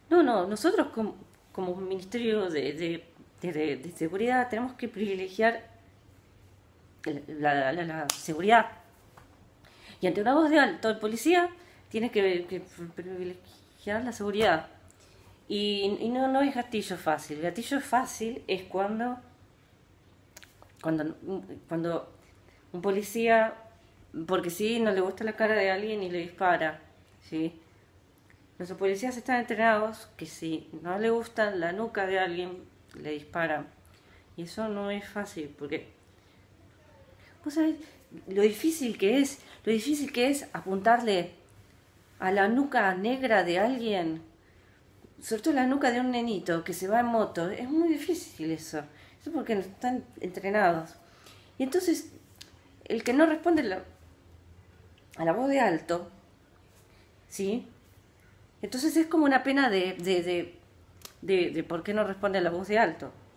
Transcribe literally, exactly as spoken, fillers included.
No, no, nosotros como, como Ministerio de, de, de- de- de Seguridad tenemos que privilegiar la, la- la seguridad. Y ante una voz de alto, el policía tiene que, que privilegiar la seguridad. Y, y no, no es gatillo fácil. Gatillo fácil es cuando, cuando, cuando un policía, porque sí, no le gusta la cara de alguien y le dispara. ¿Sí? Nuestros policías están entrenados que si no le gusta la nuca de alguien, le disparan. Y eso no es fácil, porque vos sabés lo difícil que es, lo difícil que es apuntarle a la nuca negra de alguien, sobre todo la nuca de un nenito que se va en moto. Es muy difícil eso. Eso porque no están entrenados. Y entonces, el que no responde la- a la voz de alto, ¿sí? Entonces es como una pena de, de, de, de, de por qué no responde a la voz de alto.